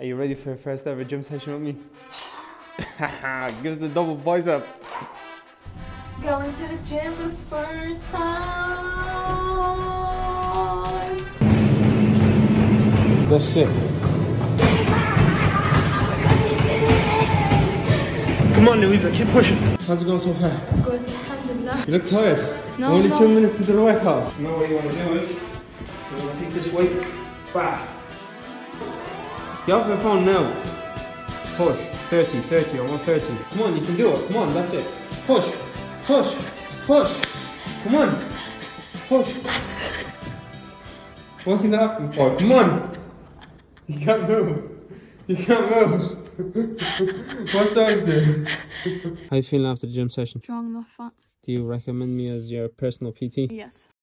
Are you ready for your first ever gym session with me? Give us the double bicep. Going to the gym for the first time. That's it. Come on, Louisa, keep pushing. How's it going so far? Good, alhamdulillah. You look tired. No, Only no. 2 minutes to the workout. You know what you want to do is, you want to take this weight back. Get off your phone now. Push. 30, 30, I want 30. Come on, you can do it. Come on, that's it. Push, push, push. Come on. Push. What are you laughing for? Come on. You can't move. You can't move. What's wrong with you? How you feeling after the gym session? Strong enough, fat. Do you recommend me as your personal PT? Yes.